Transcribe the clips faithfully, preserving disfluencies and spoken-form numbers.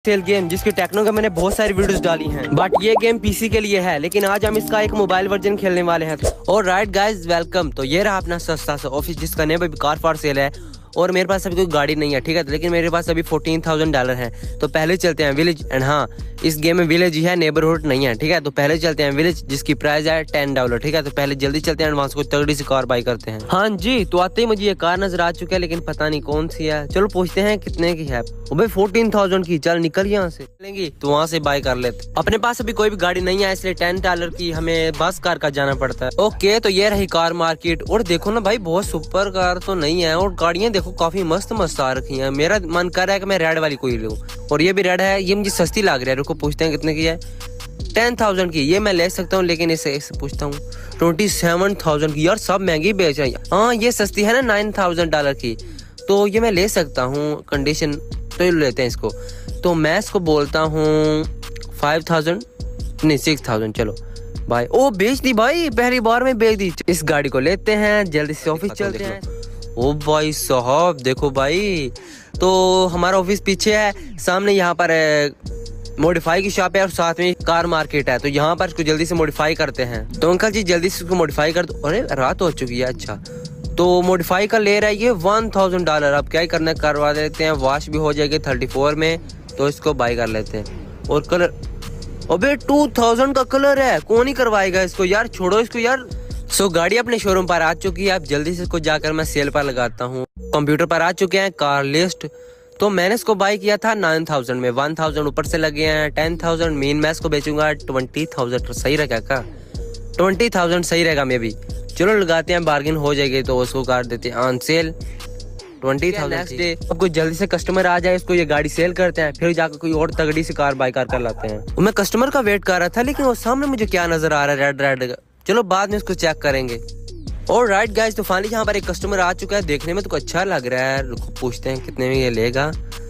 Cell game जिसकी techno के मैंने बहुत सारी वीडियोस डाली हैं, बट ये गेम पीसी के लिए है, लेकिन आज हम इसका एक मोबाइल वर्जन खेलने वाले हैं। और राइट गाइज वेलकम। तो ये रहा अपना सस्ता सा ऑफिस जिसका नेम अभी कार फॉर सेल है और मेरे पास अभी कोई गाड़ी नहीं है, ठीक है, लेकिन मेरे पास अभी फोर्टीन थाउजेंड डॉलर है। तो पहले चलते हैं विलेज। एंड हाँ, इस गेम में विलेज ही है, नेबरहुड नहीं है, ठीक है। तो पहले चलते हैं विलेज जिसकी प्राइस है टेन डॉलर, ठीक है। तो पहले जल्दी चलते हैं एडवांस को तगड़ी सी कार बाई करते हैं। हाँ जी, तो आते ही मुझे ये कार नजर आ चुकी है, लेकिन पता नहीं कौन सी है। चलो पूछते हैं कितने की है। भाई फोर्टीन थाउजेंड की। चल निकल यहाँ से, चलेंगी तो वहाँ से बाई कर लेते। अपने पास अभी कोई भी गाड़ी नहीं है, इसलिए टेन डॉलर की हमें बस कार का जाना पड़ता है। ओके, तो ये रही कार मार्केट। और देखो ना भाई, बहुत सुपर कार तो नहीं है, और गाड़ियाँ देखो काफी मस्त मस्त आ रखी हैं। मेरा मन कर रहा है कि मैं रेड वाली कोई लूं, और ये भी रेड है। ये मुझे सस्ती लग रही है। रुको पूछते हैं कितने की है। टेन थाउजेंड की। ये मैं ले सकता हूँ, लेकिन इसे इसे पूछता हूँ ट्वेंटी सेवन थाउजेंड की। यार सब महंगी बेच रहे हैं। हाँ ये सस्ती है ना, नाइन थाउजेंड डॉलर की, तो ये मैं ले सकता हूँ। कंडीशन तो ये लेते हैं इसको। तो मैं इसको बोलता हूँ फाइव थाउजेंड नहीं सिक्स थाउजेंड। चलो भाई, ओ बेच दी भाई, पहली बार में बेच दी। इस गाड़ी को लेते हैं, जल्दी से ऑफिस चलते हैं। ओ भाई साहब देखो भाई, तो हमारा ऑफिस पीछे है, सामने यहाँ पर मॉडिफाई की शॉप है और साथ में कार मार्केट है। तो यहाँ पर इसको जल्दी से मॉडिफाई करते हैं। तो अंकल जी जल्दी से इसको मॉडिफाई कर दो। अरे रात हो चुकी है। अच्छा, तो मॉडिफाई का ले रहा है ये वन थाउजेंड डॉलर। अब क्या ही करना, करवा देते हैं, वॉश भी हो जाएगी थर्टी फोर में। तो इसको बाई कर लेते हैं। और कलर, अबे टू थाउजेंड का कलर है, कौन ही करवाएगा इसको यार, छोड़ो इसको यार। सो so, गाड़ी अपने शोरूम पर आ चुकी है। अब जल्दी से इसको जाकर मैं सेल पर लगाता हूँ। कंप्यूटर पर आ चुके हैं कार लिस्ट। तो मैंने इसको बाई किया था नाइन थाउजेंड में, वन थाउजेंड ऊपर से लगे हैं, टेन थाउजेंड मेन। मैं इसको बेचूंगा ट्वेंटी थाउजेंड। सही रहेगा क्या? ट्वेंटी थाउजेंड सही रहेगा मे भी। चलो लगाते हैं, बार्गेन हो जाएगी तो उसको कर देते हैं ऑन सेल ट्वेंटी थाउजेंड। अब कोई जल्दी से कस्टमर आ जाए, इसको ये गाड़ी सेल करते हैं, फिर जाकर कोई और तगड़ी सी कार बाई कार कर लाते हैं। मैं कस्टमर का वेट कर रहा था, लेकिन वो सामने मुझे क्या नजर आ रहा है, रेड रेड। चलो बाद में इसको चेक करेंगे। और राइट गाइस, तो फाइनली यहाँ पर एक कस्टमर आ चुका है। देखने में तो अच्छा लग रहा है। रुको पूछते हैं कितने में ये लेगा।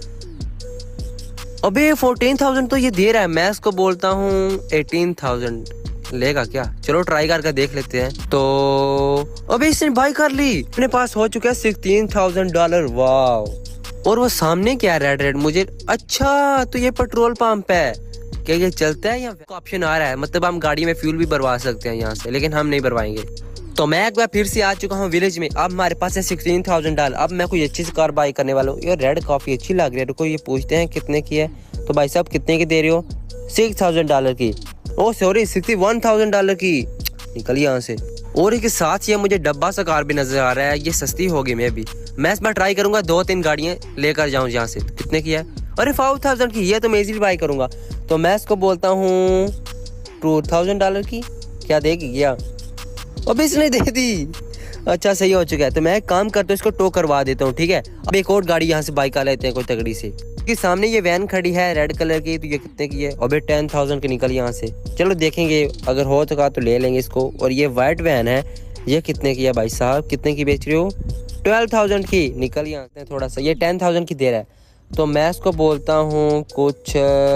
अबे फोर्टीन थाउजेंड तो ये दे रहा है। मैं इसको बोलता हूँ एटीन थाउजेंड। लेगा क्या? चलो ट्राई करके देख लेते हैं। तो अबे इसने बाई कर ली। अपने पास हो चुका है सिक्सटीन थाउजेंड डॉलर। वाह। और वो सामने क्या रेड रेड मुझे, अच्छा तो ये पेट्रोल पंप है क्या? ये चलता है या ऑप्शन आ रहा है, मतलब हम गाड़ी में फ्यूल भी भरवा सकते हैं यहाँ से, लेकिन हम नहीं भरवाएंगे। तो मैं एक बार फिर से आ चुका हूँ विलेज में। अब हमारे पास है सिक्सटीन थाउजेंड डॉलर। अब मैं कोई अच्छी सी कार बाई करने वाला हूँ। ये रेड काफी अच्छी लग रही है। रुको ये पूछते हैं कितने की है। तो भाई साहब कितने की दे रहे हो? सिक्स थाउजेंड डॉलर की। Oh sorry, sixty one thousand dollar की। निकल यहाँ से। और इसके साथ ये मुझे डब्बा सा कार भी नजर आ रहा है। ये सस्ती होगी मे भी। मैं इस बार ट्राई करूंगा दो तीन गाड़ियां लेकर जाऊं यहाँ से। कितने की है? अरे फाइव थाउजेंड की। ये तो मैं इजीली बाई करूंगा। तो मैं इसको बोलता हूँ टू थाउजेंड डॉलर की। क्या देगी क्या? अब इसने दे दी। अच्छा सही हो चुका है। तो मैं एक काम करता हूँ, इसको टो करवा देता हूँ, ठीक है। अब एक और गाड़ी यहाँ से बाई कर लेते हैं कोई तगड़ी से। कि सामने ये वैन खड़ी है रेड कलर की। तो ये कितने की है? अबे टेन थाउजेंड की। निकल यहाँ से। चलो देखेंगे, अगर हो तो, तो ले लेंगे इसको। और ये वाइट वैन है, ये कितने की है भाई साहब? कितने की बेच रहे हो? ट्वेल्व थाउजेंड की। निकल यहाँ से। थोड़ा सा ये टेन थाउजेंड की दे रहा है। तो मैं इसको बोलता हूँ कुछ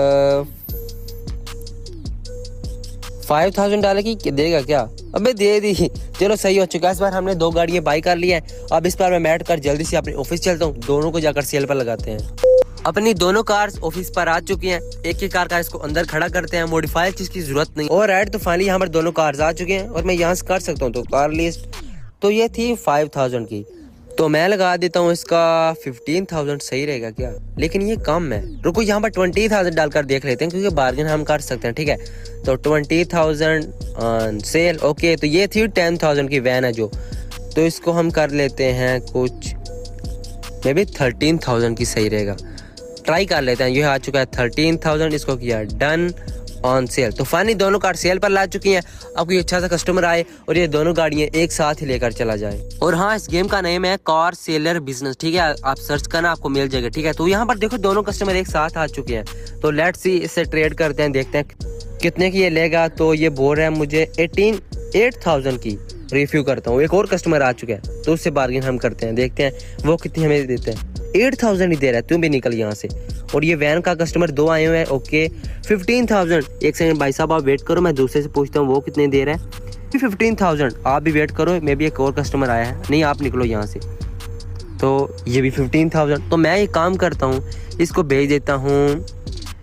फाइव थाउजेंड डॉलर की। देगा क्या? अबे दे दी। चलो सही हो चुका है। इस बार हमने दो गाड़ियां बाई कर ली हैं। अब इस बार मैं मैट कर जल्दी से अपने ऑफिस चलता हूँ। दोनों को जाकर सेल पर लगाते हैं। अपनी दोनों कार्स ऑफिस पर आ चुकी हैं। एक ही कार का इसको अंदर खड़ा करते हैं, मॉडिफाई चीज की जरूरत नहीं। और राइट, तो फाइनली यहाँ पर दोनों कार्स आ चुके हैं और मैं यहाँ से कर सकता हूँ। तो कार लिस्ट तो ये थी फाइव थाउजेंड की। तो मैं लगा देता हूँ इसका फिफ्टीन थाउजेंड। सही रहेगा क्या? लेकिन ये कम है। रुको यहाँ पर ट्वेंटी थाउजेंड डालकर देख लेते हैं, क्योंकि बार्गेन हम कर सकते हैं, ठीक है। तो ट्वेंटी थाउजेंड सेल। ओके, तो ये थी टेन थाउजेंड की वैन है जो। तो इसको हम कर लेते हैं कुछ मे बी थर्टीन थाउजेंड की। सही रहेगा, ट्राई कर लेते हैं। ये आ चुका है थर्टीन थाउजेंड। इसको किया डन ऑन सेल। तो फाइनली दोनों कार सेल पर ला चुकी हैं। अब कोई अच्छा सा कस्टमर आए और ये दोनों गाड़ियां एक साथ ही लेकर चला जाए। और हाँ, इस गेम का नेम है कार सेलर बिजनेस, ठीक है। आप सर्च करना, आपको मिल जाएगा, ठीक है। तो यहाँ पर देखो दोनों कस्टमर एक साथ आ चुके हैं। तो लेट्स सी, इससे ट्रेड करते हैं, देखते हैं कितने की ये लेगा। तो ये बोल रहा है मुझे एटीन एट थाउजेंड की। रिव्यू करता हूँ। एक और कस्टमर आ चुका है, तो उससे बार्गेन हम करते हैं, देखते हैं वो कितनी हमें देते हैं। एट थाउजेंड ही दे रहा है। तुम भी निकल यहाँ से। और ये वैन का कस्टमर दो आए हुए हैं। Okay, fifteen thousand. एक सेकंड भाई साहब, आप वेट करो, मैं दूसरे से पूछता हूँ वो कितने दे रहा है। Fifteen thousand. आप भी वेट करो, मे भी एक और कस्टमर आया है। नहीं, आप निकलो यहाँ से। तो ये भी फिफ्टीन थाउजेंड। तो मैं एक काम करता हूँ, इसको भेज देता हूँ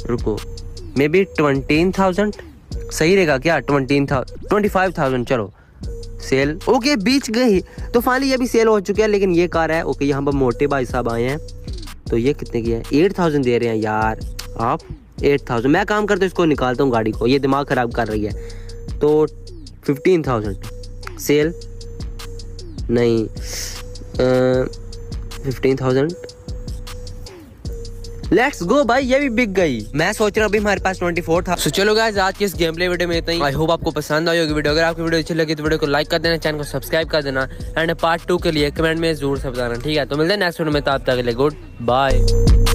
रुको, मे बी ट्वेंटीन थाउजेंड सही रहेगा क्या? Twenty thousand twenty five thousand चलो सेल। ओके बीच गई, तो फाइनली ये भी सेल हो चुका है। लेकिन ये कार है ओके, यहाँ पर मोटे भाई साहब आए हैं, तो ये कितने की है? एट थाउजेंड दे रहे हैं यार आप, एट थाउजेंड। मैं काम करता हूँ इसको निकालता हूँ गाड़ी को, ये दिमाग ख़राब कर रही है। तो फिफ्टीन थाउजेंड सेल नहीं, फिफ्टीन थाउजेंड लेट्स गो भाई, ये भी बिक गई। मैं सोच रहा हूँ अभी हमारे पास ट्वेंटी फोर था। so, चलो गाइस आज की इस गेम प्ले वीडियो में इतना ही। आई होप आपको पसंद आई होगी वीडियो। अगर आपको वीडियो अच्छी लगी तो वीडियो को लाइक कर देना, चैनल को सब्सक्राइब कर देना एंड पार्ट टू के लिए कमेंट में जरूर से बताना, ठीक है? तो मिलते हैं नेक्स्ट वीडियो में, तब तक के लिए गुड बाय।